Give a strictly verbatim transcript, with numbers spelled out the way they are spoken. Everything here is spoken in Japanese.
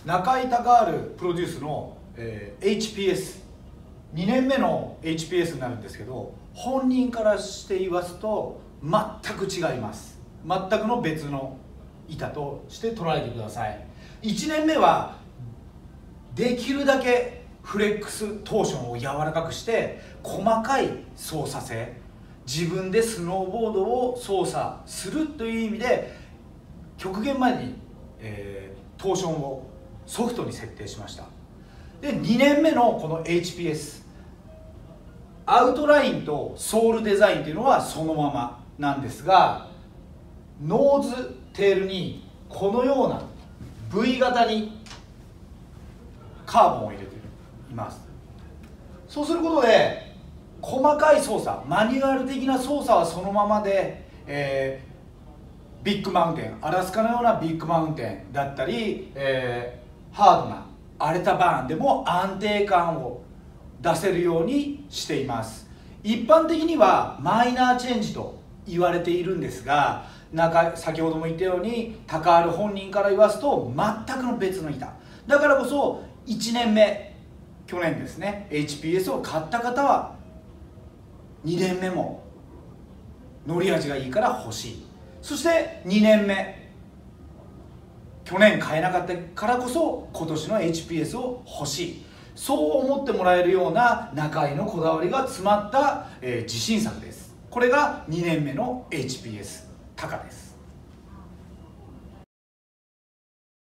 中井隆治プロデュースの、えー、エイチピーエスにねんめの エイチピーエス になるんですけど、本人からして言わすと全く違います。全くの別の板として捉えてください。いちねんめはできるだけフレックストーションを柔らかくして細かい操作性、自分でスノーボードを操作するという意味で極限までに、えー、トーションをソフトに設定しました。でにねんめのこの エイチピーエス、 アウトラインとソールデザインというのはそのままなんですが、ノーズテールにこのような V 型にカーボンを入れています。そうすることで細かい操作、マニュアル的な操作はそのままで、えー、ビッグマウンテン、アラスカのようなビッグマウンテンだったり、えー、ハードな荒れたバーンでも安定感を出せるようにしています。一般的にはマイナーチェンジと言われているんですが、中先ほども言ったように高原本人から言わすと全くの別の板だからこそ、いちねんめ、去年ですね エイチピーエス を買った方はにねんめも乗り味がいいから欲しい。そしてにねんめ、去年買えなかったからこそ今年の エイチピーエス を欲しい、そう思ってもらえるような中井のこだわりが詰まった、えー、自信作です。これがにねんめの エイチピーエス タカです。